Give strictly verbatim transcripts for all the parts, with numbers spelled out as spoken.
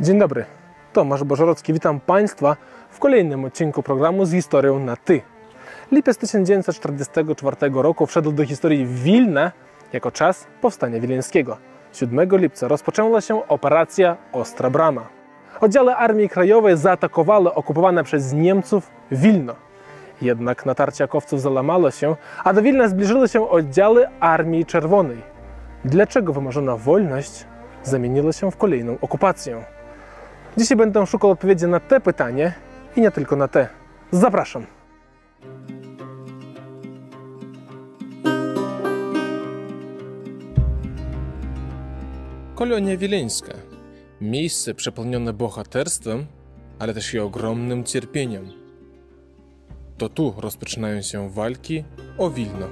Dzień dobry, Tomasz Bożorowski, witam Państwa w kolejnym odcinku programu z historią na Ty. Lipiec tysiąc dziewięćset czterdziestego czwartego roku wszedł do historii Wilna jako czas powstania wileńskiego. siódmego lipca rozpoczęła się operacja Ostra Brama. Oddziały Armii Krajowej zaatakowały okupowane przez Niemców Wilno. Jednak natarcie akowców załamało się, a do Wilna zbliżyły się oddziały Armii Czerwonej. Dlaczego wymarzona wolność zamieniła się w kolejną okupację? Dzisiaj będę szukał odpowiedzi na te pytanie i nie tylko na te. Zapraszam! Kolonia wileńska. Miejsce przepełnione bohaterstwem, ale też i ogromnym cierpieniem. To tu rozpoczynają się walki o Wilno.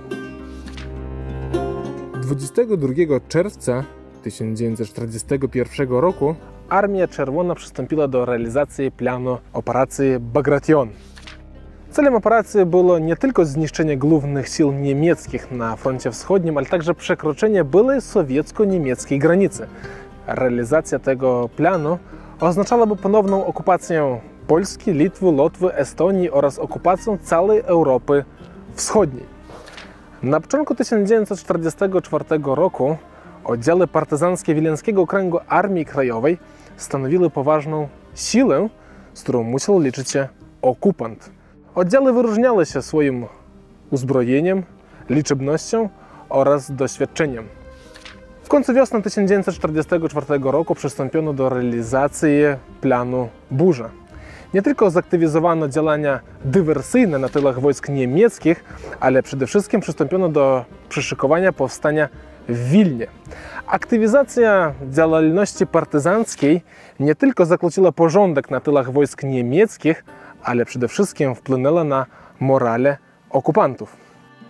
dwudziestego drugiego czerwca tysiąc dziewięćset czterdziestego pierwszego roku Armia Czerwona przystąpiła do realizacji planu operacji Bagration. Celem operacji było nie tylko zniszczenie głównych sił niemieckich na froncie wschodnim, ale także przekroczenie byłej sowiecko-niemieckiej granicy. Realizacja tego planu oznaczałaby ponowną okupację Polski, Litwy, Łotwy, Estonii oraz okupację całej Europy Wschodniej. Na początku tysiąc dziewięćset czterdziestego czwartego roku oddziały partyzanckie Wileńskiego Okręgu Armii Krajowej stanowiły poważną siłę, z którą musiał liczyć się okupant. Oddziały wyróżniały się swoim uzbrojeniem, liczebnością oraz doświadczeniem. W końcu wiosny tysiąc dziewięćset czterdziestego czwartego roku przystąpiono do realizacji planu Burza. Nie tylko zaktywizowano działania dywersyjne na tylach wojsk niemieckich, ale przede wszystkim przystąpiono do przyszykowania powstania w Wilnie. Aktywizacja działalności partyzanckiej nie tylko zakłóciła porządek na tylach wojsk niemieckich, ale przede wszystkim wpłynęła na morale okupantów.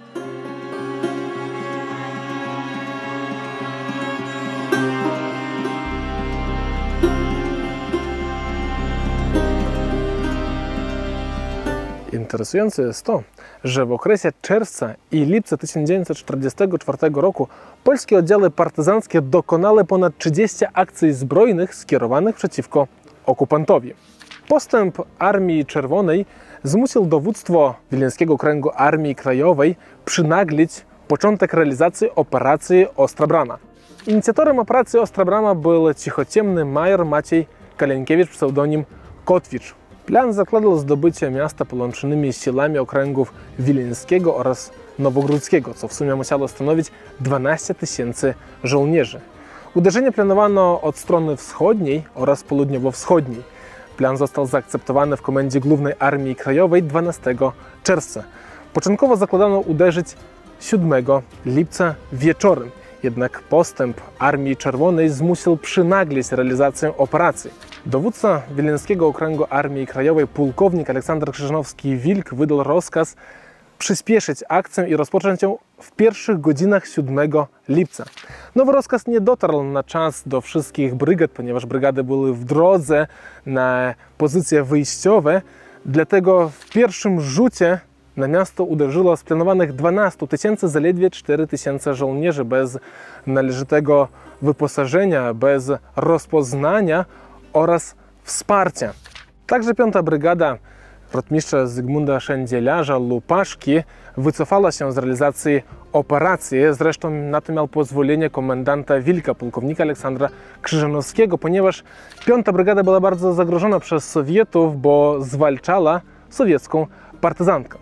Interesujące jest to, że w okresie czerwca i lipca tysiąc dziewięćset czterdziestego czwartego roku polskie oddziały partyzanckie dokonały ponad trzydziestu akcji zbrojnych skierowanych przeciwko okupantowi. Postęp Armii Czerwonej zmusił dowództwo Wileńskiego Okręgu Armii Krajowej przynaglić początek realizacji operacji Ostra Brama. Inicjatorem operacji Ostra Brama był cichociemny major Maciej Kalinkiewicz, pseudonim Kotwicz. Plan zakładał zdobycie miasta połączonymi siłami okręgów wileńskiego oraz nowogródzkiego, co w sumie musiało stanowić dwanaście tysięcy żołnierzy. Uderzenie planowano od strony wschodniej oraz południowo-wschodniej. Plan został zaakceptowany w Komendzie Głównej Armii Krajowej dwunastego czerwca. Początkowo zakładano uderzyć siódmego lipca wieczorem, jednak postęp Armii Czerwonej zmusił przynaglić realizację operacji. Dowódca Wileńskiego Okręgu Armii Krajowej pułkownik Aleksander Krzyżanowski-Wilk wydał rozkaz przyspieszyć akcję i rozpocząć ją w pierwszych godzinach siódmego lipca. Nowy rozkaz nie dotarł na czas do wszystkich brygad, ponieważ brygady były w drodze na pozycje wyjściowe, dlatego w pierwszym rzucie na miasto uderzyło z planowanych dwunastu tysięcy zaledwie cztery tysiące żołnierzy bez należytego wyposażenia, bez rozpoznania oraz wsparcia. Także piąta brygada rotmistrza Zygmunta Szędzielarza Lupaszki wycofała się z realizacji operacji. Zresztą na to miał pozwolenie komendanta Wilka, pułkownika Aleksandra Krzyżanowskiego, ponieważ piąta brygada była bardzo zagrożona przez Sowietów, bo zwalczała sowiecką partyzantkę.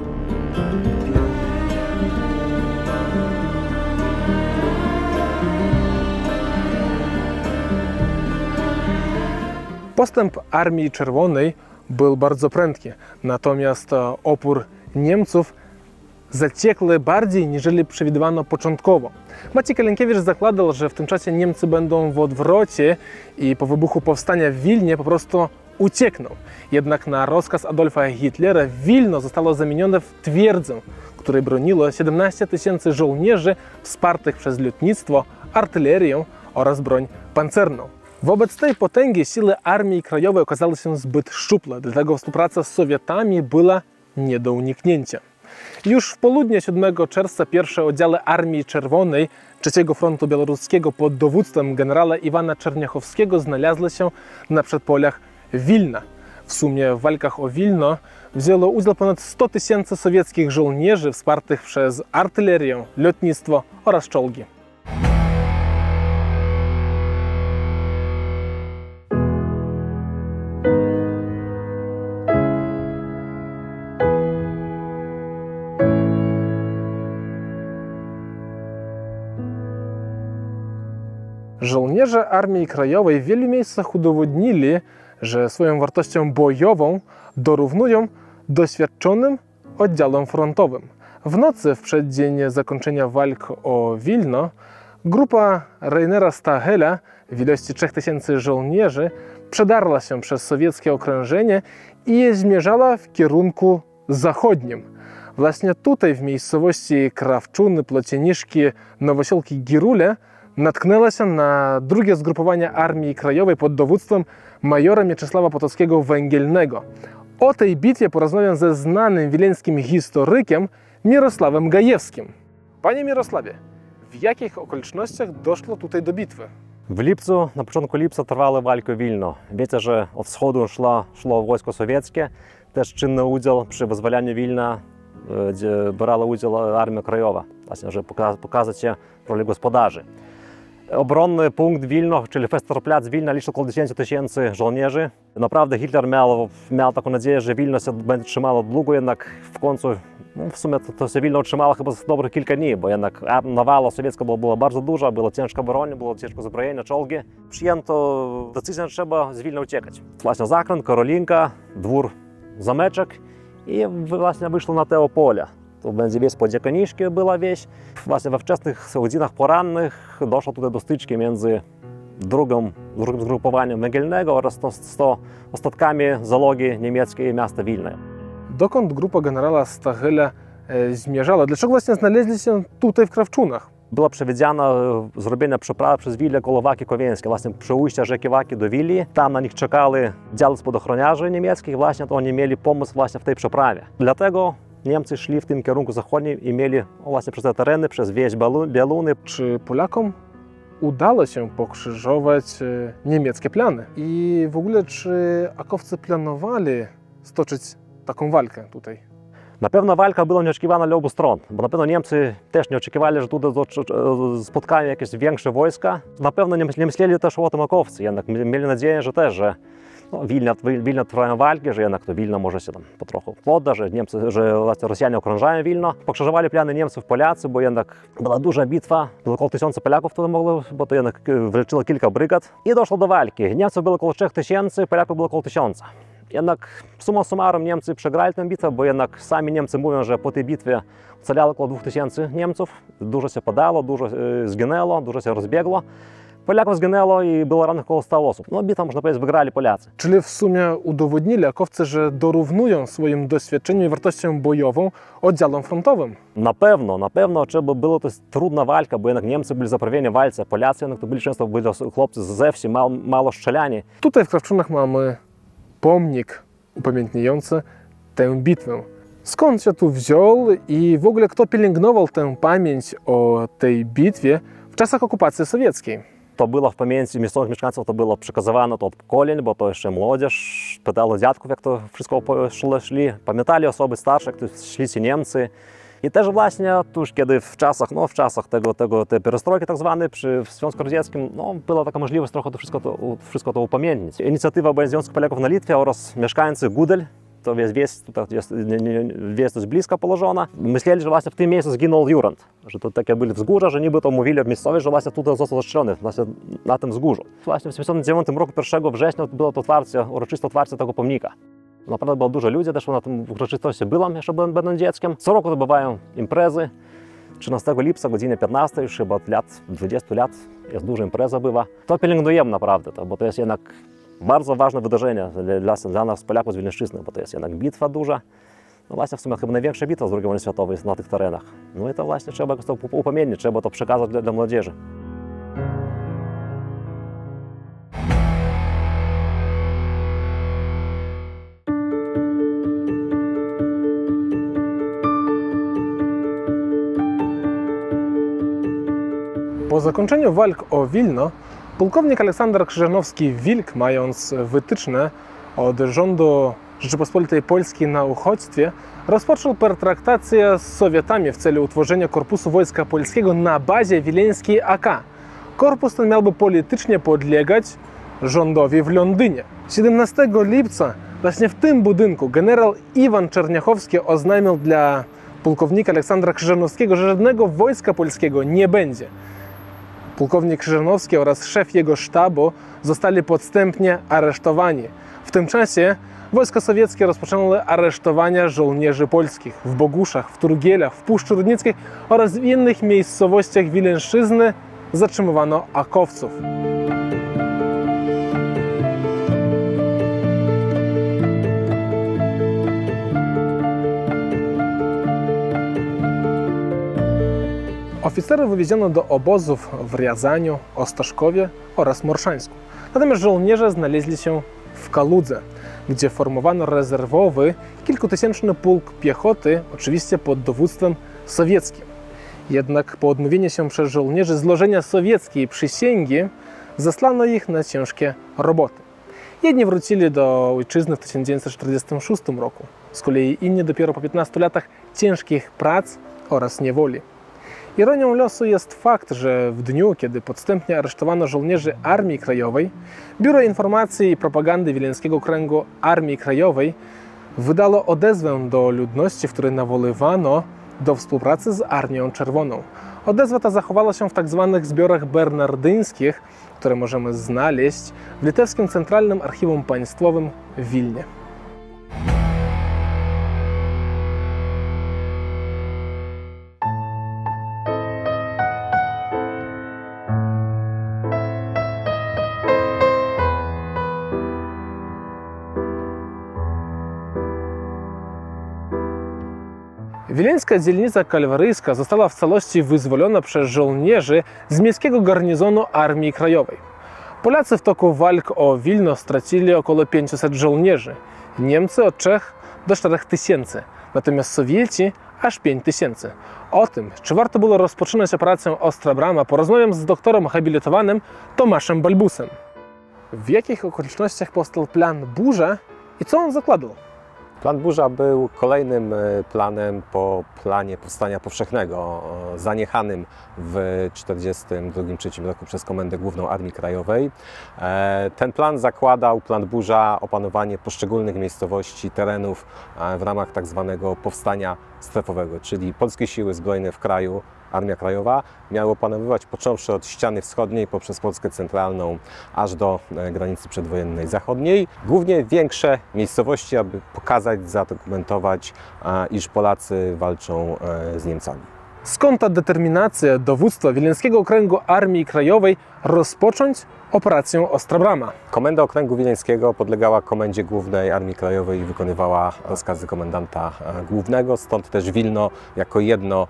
Postęp Armii Czerwonej był bardzo prędki, natomiast opór Niemców zaciekły bardziej niż przewidywano początkowo. Maciej Kalinkiewicz zakładał, że w tym czasie Niemcy będą w odwrocie i po wybuchu powstania w Wilnie po prostu uciekną. Jednak na rozkaz Adolfa Hitlera Wilno zostało zamienione w twierdzę, której broniło siedemnaście tysięcy żołnierzy wspartych przez lotnictwo, artylerię oraz broń pancerną. Wobec tej potęgi siły Armii Krajowej okazały się zbyt szczuple, dlatego współpraca z Sowietami była nie do uniknięcia. Już w południe siódmego czerwca pierwsze oddziały Armii Czerwonej trzeciego Frontu Białoruskiego pod dowództwem generała Iwana Czerniachowskiego znalazły się na przedpoliach Wilna. W sumie w walkach o Wilno wzięło udział ponad sto tysięcy sowieckich żołnierzy wspartych przez artylerię, lotnictwo oraz czołgi. Żołnierze Armii Krajowej w wielu miejscach udowodnili, że swoją wartością bojową dorównują doświadczonym oddziałom frontowym. W nocy w przeddzień zakończenia walk o Wilno grupa Rainera Stahela w ilości trzech tysięcy żołnierzy przedarła się przez sowieckie okrężenie i zmierzała w kierunku zachodnim. Właśnie tutaj, w miejscowości Krawczuny, Plocieniszki, Nowosielki, Girule, natknęła się na drugie zgrupowanie Armii Krajowej pod dowództwem majora Mieczysława Potockiego-Węgielnego. O tej bitwie porozmawiam ze znanym wileńskim historykiem Mirosławem Gajewskim. Panie Mirosławie, w jakich okolicznościach doszło tutaj do bitwy? W lipcu, na początku lipca trwały walki o Wilno. Wiecie, że od wschodu szło, szło wojsko sowieckie, też czynny udział przy wyzwalaniu Wilna, gdzie brała udział Armia Krajowa, właśnie, żeby pokazać się rolę gospodarzy. Obronny punkt Wilno, czyli Westerplac Wilna, liczył około dziesięć tysięcy żołnierzy. Naprawdę Hitler miał, miał taką nadzieję, że Wilno się będzie trzymało długo, jednak w końcu, no w sumie to, to się Wilno trzymało chyba dobrych kilka dni, bo jednak nawala sowiecka była, była bardzo duża, było ciężko broń, było ciężko zbrojenie, czołgi. Przyjęto decyzję, że trzeba z Wilna uciekać. Właśnie Zakręt, Karolinka, dwór Zameczek i właśnie wyszło na te poля. To będzie wieś Podziekoniszki była wieś. Właśnie we wczesnych godzinach porannych doszło tutaj do styczki między drugą, drugim zgrupowaniem Węgielnego oraz z to ostatkami załogi niemieckiej miasta Wilna. Dokąd grupa generała Stahela e, zmierzała? Dlaczego właśnie znaleźli się tutaj w Krawczunach? Było przewidziane zrobienie przeprawy przez Wilę koło Waki Kowiańskiej, właśnie przy ujściu rzeki Waki do Wili. Tam na nich czekali dział spadochroniarzy niemieckich, właśnie to oni mieli pomysł właśnie w tej przeprawie. Dlatego Niemcy szli w tym kierunku zachodnim i mieli właśnie przez te tereny, przez wieś Bialuny. Czy Polakom udało się pokrzyżować niemieckie plany? I w ogóle czy akowcy planowali stoczyć taką walkę tutaj? Na pewno walka była nieoczekiwana dla obu stron, bo na pewno Niemcy też nie oczekiwali, że tutaj spotkają jakieś większe wojska. Na pewno nie myśleli też o tym akowcy, jednak mieli nadzieję, że też, że no, Wilna, Wilna trwają walki, że jednak to Wilno może się tam po trochu podda, że Niemcy, że Rosjanie okrążają Wilno. Pokrzyżowali plany Niemców Polacy, bo jednak była duża bitwa, było około tysiąca Polaków wtedy mogło, bo to jednak wyleciło kilka brygad i doszło do walki. Niemców było około trzech tysięcy, Polaków było około tysiąca. Jednak summa summarum Niemcy przegrali tę bitwę, bo jednak sami Niemcy mówią, że po tej bitwie ocalało około dwóch tysięcy Niemców. Dużo się padało, dużo zginęło, dużo się rozbiegło. Polaków zginęło i było rannych około stu osób. No bitwę, można powiedzieć, wygrali Polacy. Czyli w sumie udowodnili akowcy, że dorównują swoim doświadczeniem i wartością bojową oddziałom frontowym? Na pewno, na pewno trzeba było, to jest trudna walka, bo jednak Niemcy byli zaprawieni w walce, Polacy jednak to byli często byli chłopcy z ze wsi, mało, mało strzelani. Tutaj w Krawczunach mamy pomnik upamiętniający tę bitwę. Skąd się tu wziął i w ogóle kto pielęgnował tę pamięć o tej bitwie w czasach okupacji sowieckiej? To było w pamięci miejscowych mieszkańców, to było przekazywane to od pokoleń, bo to jeszcze młodzież pytało dziadków, jak to wszystko szli. Pamiętali osoby starsze, jak to szli ci Niemcy. I też właśnie tuż kiedy w czasach, no w czasach tego, tego tej perestrojki tak zwanej przy w Związku Radzieckim, no była taka możliwość trochę to wszystko to, wszystko to upamiętnić. Inicjatywa Związku Polaków na Litwie oraz mieszkańcy Gudel, to jest wieś, tutaj jest, wieś jest blisko położona. Myśleli, że właśnie w tym miejscu zginął Jurand, że to takie byli wzgórza, że niby to mówili w miejscowej, że właśnie tutaj został zastrzelony, właśnie na tym wzgórzu. Właśnie w tysiąc dziewięćset dziewiątym roku, pierwszego września, było to otwarcie, uroczyste otwarcie tego pomnika. Naprawdę było dużo ludzi, też na tym uroczystości byłem, jeszcze byłem, będąc dzieckiem. Co roku odbywają imprezy. trzynastego lipca, godziny piętnastej, już chyba od lat dwudziestu lat jest duża impreza bywa. To pielęgnujemy naprawdę, to, bo to jest jednak bardzo ważne wydarzenie dla, dla nas, Polaków z Wilneńszczyzny, bo to jest jednak bitwa duża. No właśnie w sumie chyba największa bitwa z drugiej wojny światowej jest na tych terenach. No i to właśnie trzeba to upamiętnić, trzeba to przekazać dla, dla młodzieży. Po zakończeniu walk o Wilno, pułkownik Aleksander Krzyżanowski-Wilk, mając wytyczne od rządu Rzeczypospolitej Polskiej na uchodźstwie, rozpoczął pertraktację z Sowietami w celu utworzenia Korpusu Wojska Polskiego na bazie wileńskiej A K. Korpus ten miałby politycznie podlegać rządowi w Londynie. siedemnastego lipca właśnie w tym budynku generał Iwan Czerniachowski oznajmił dla pułkownika Aleksandra Krzyżanowskiego, że żadnego wojska polskiego nie będzie. Pułkownik Krzyżanowski oraz szef jego sztabu zostali podstępnie aresztowani. W tym czasie wojska sowieckie rozpoczęły aresztowania żołnierzy polskich w Boguszach, w Turgielach, w Puszczy Rudnickiej oraz w innych miejscowościach Wileńszczyzny. Zatrzymywano akowców. Oficerów wywieziono do obozów w Riazaniu, Ostaszkowie oraz Morszańsku. Natomiast żołnierze znaleźli się w Kaludze, gdzie formowano rezerwowy, kilkutysięczny pułk piechoty, oczywiście pod dowództwem sowieckim. Jednak po odmówieniu się przez żołnierzy złożenia sowieckiej przysięgi, zesłano ich na ciężkie roboty. Jedni wrócili do ojczyzny w tysiąc dziewięćset czterdziestym szóstym roku, z kolei inni dopiero po piętnastu latach ciężkich prac oraz niewoli. Ironią losu jest fakt, że w dniu, kiedy podstępnie aresztowano żołnierzy Armii Krajowej, Biuro Informacji i Propagandy Wileńskiego Okręgu Armii Krajowej wydało odezwę do ludności, w której nawoływano do współpracy z Armią Czerwoną. Odezwa ta zachowała się w tzw. zbiorach bernardyńskich, które możemy znaleźć w Litewskim Centralnym Archiwum Państwowym w Wilnie. Wileńska dzielnica kalwaryjska została w całości wyzwolona przez żołnierzy z miejskiego garnizonu Armii Krajowej. Polacy w toku walk o Wilno stracili około pięciuset żołnierzy, Niemcy od trzech do czterech tysięcy, natomiast Sowieci aż pięć tysięcy. O tym, czy warto było rozpoczynać operację Ostra Brama, porozmawiam z doktorem habilitowanym Tomaszem Balbusem. W jakich okolicznościach powstał plan Burza i co on zakładał? Plan Burza był kolejnym planem po planie Powstania Powszechnego, zaniechanym w tysiąc dziewięćset czterdziestym drugim trzecim roku przez Komendę Główną Armii Krajowej. Ten plan zakładał, plan Burza, opanowanie poszczególnych miejscowości, terenów w ramach tak zwanego powstania strefowego, czyli polskie siły zbrojne w kraju, Armia Krajowa, miały opanowywać począwszy od ściany wschodniej poprzez Polskę centralną aż do granicy przedwojennej zachodniej. Głównie większe miejscowości, aby pokazać, zadokumentować, iż Polacy walczą z Niemcami. Skąd ta determinacja dowództwa Wileńskiego Okręgu Armii Krajowej rozpocząć operację Ostra Brama? Komenda Okręgu Wileńskiego podlegała Komendzie Głównej Armii Krajowej i wykonywała rozkazy komendanta głównego, stąd też Wilno jako jedno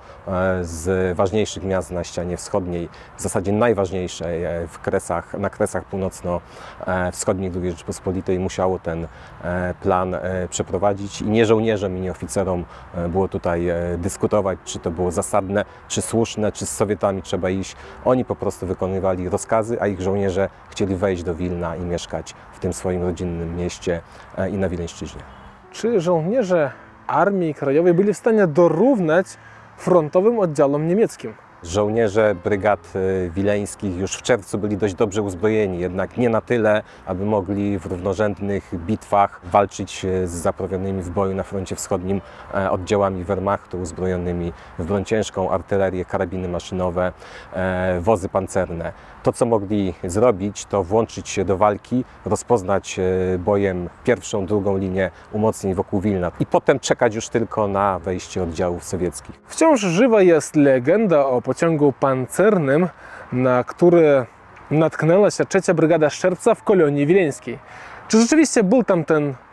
z ważniejszych miast na ścianie wschodniej, w zasadzie najważniejsze w kresach, na kresach północno-wschodnich drugiej Rzeczypospolitej musiało ten plan przeprowadzić i nie żołnierzom i nie oficerom było tutaj dyskutować, czy to było zasadne, czy słuszne, czy z Sowietami trzeba iść. Oni po prostu wykonywali rozkazy, a ich żołnierze chcieli wejść do Wilna i mieszkać w tym swoim rodzinnym mieście i na Wileńszczyźnie. Czy żołnierze Armii Krajowej byli w stanie dorównać frontowym oddziałom niemieckim? Żołnierze brygad wileńskich już w czerwcu byli dość dobrze uzbrojeni, jednak nie na tyle, aby mogli w równorzędnych bitwach walczyć z zaprawionymi w boju na froncie wschodnim oddziałami Wehrmachtu uzbrojonymi w broń ciężką, artylerię, karabiny maszynowe, wozy pancerne. To, co mogli zrobić, to włączyć się do walki, rozpoznać bojem pierwszą, drugą linię umocnień wokół Wilna i potem czekać już tylko na wejście oddziałów sowieckich. Wciąż żywa jest legenda o pociągu pancernym, na który natknęła się trzecia Brygada Szczerca w Kolonii Wileńskiej. Czy rzeczywiście był tam ten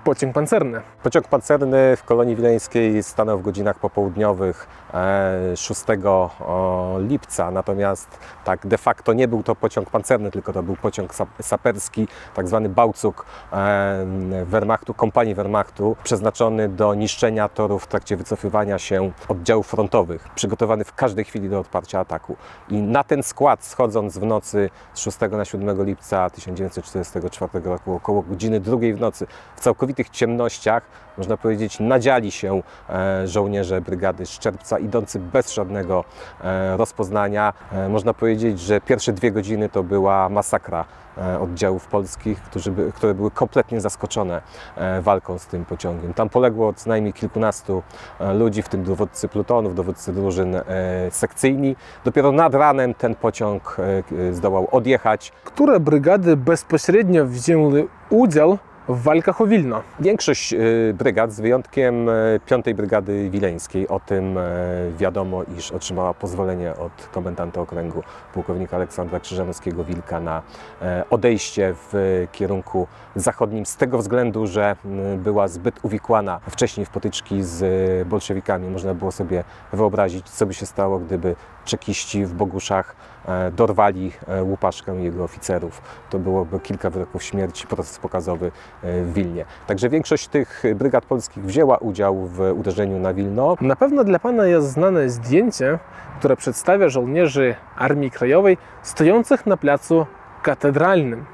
pociąg pancerny. Pociąg pancerny w kolonii wileńskiej stanął w godzinach popołudniowych szóstego lipca, natomiast tak de facto nie był to pociąg pancerny, tylko to był pociąg saperski, tak zwany Bałcuk Wehrmachtu, kompanii Wehrmachtu, przeznaczony do niszczenia torów w trakcie wycofywania się oddziałów frontowych, przygotowany w każdej chwili do odparcia ataku. I na ten skład, schodząc w nocy z szóstego na siódmego lipca tysiąc dziewięćset czterdziestego czwartego roku, około godziny drugiej w nocy, w całkowitych ciemnościach, można powiedzieć, nadziali się żołnierze brygady Szczerbca, idący bez żadnego rozpoznania. Można powiedzieć, że pierwsze dwie godziny to była masakra oddziałów polskich, którzy by, które były kompletnie zaskoczone walką z tym pociągiem. Tam poległo co najmniej kilkunastu ludzi, w tym dowódcy plutonów, dowódcy drużyn sekcyjni. Dopiero nad ranem ten pociąg zdołał odjechać. Które brygady bezpośrednio wzięły udział w walkach o Wilno? Większość brygad, z wyjątkiem piątej Brygady Wileńskiej, o tym wiadomo, iż otrzymała pozwolenie od komendanta okręgu pułkownika Aleksandra Krzyżanowskiego-Wilka na odejście w kierunku zachodnim z tego względu, że była zbyt uwikłana wcześniej w potyczki z bolszewikami. Można było sobie wyobrazić, co by się stało, gdyby czekiści w Boguszach dorwali Łupaszkę i jego oficerów. To byłoby kilka wyroków śmierci, proces pokazowy w Wilnie. Także większość tych brygad polskich wzięła udział w uderzeniu na Wilno. Na pewno dla Pana jest znane zdjęcie, które przedstawia żołnierzy Armii Krajowej stojących na placu katedralnym.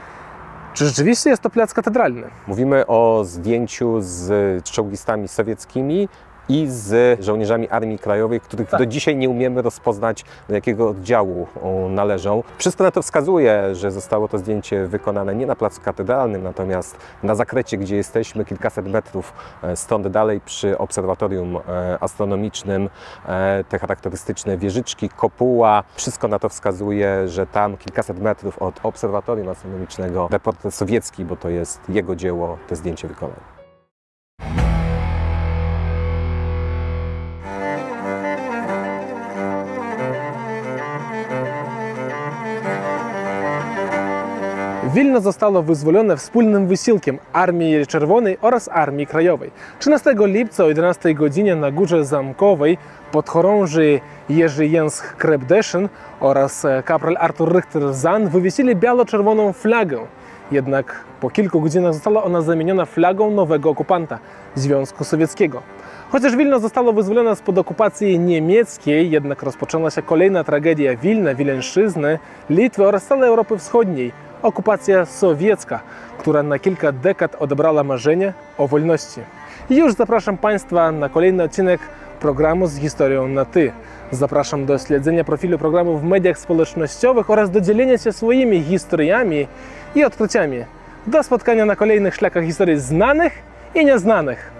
Czy rzeczywiście jest to plac katedralny? Mówimy o zdjęciu z czołgistami sowieckimi i z żołnierzami Armii Krajowej, których tak. do dzisiaj nie umiemy rozpoznać, do jakiego oddziału należą. Wszystko na to wskazuje, że zostało to zdjęcie wykonane nie na placu katedralnym, natomiast na zakrecie, gdzie jesteśmy, kilkaset metrów stąd dalej, przy obserwatorium astronomicznym, te charakterystyczne wieżyczki, kopuła. Wszystko na to wskazuje, że tam kilkaset metrów od obserwatorium astronomicznego reporter sowiecki, bo to jest jego dzieło, te zdjęcie wykonał. Wilno zostało wyzwolone wspólnym wysiłkiem Armii Czerwonej oraz Armii Krajowej. trzynastego lipca o jedenastej godzinie na Górze Zamkowej podchorąży Jerzy Jęsch Krepdeszyn oraz kapral Artur Richter-Zahn wywiesili biało-czerwoną flagę. Jednak po kilku godzinach została ona zamieniona flagą nowego okupanta, Związku Sowieckiego. Chociaż Wilno zostało wyzwolone spod okupacji niemieckiej, jednak rozpoczęła się kolejna tragedia Wilna, Wileńszczyzny, Litwy oraz całej Europy Wschodniej. Okupacja sowiecka, która na kilka dekad odebrała marzenie o wolności. I już zapraszam Państwa na kolejny odcinek programu z historią na Ty. Zapraszam do śledzenia profilu programu w mediach społecznościowych oraz do dzielenia się swoimi historiami i odkryciami. Do spotkania na kolejnych szlakach historii znanych i nieznanych.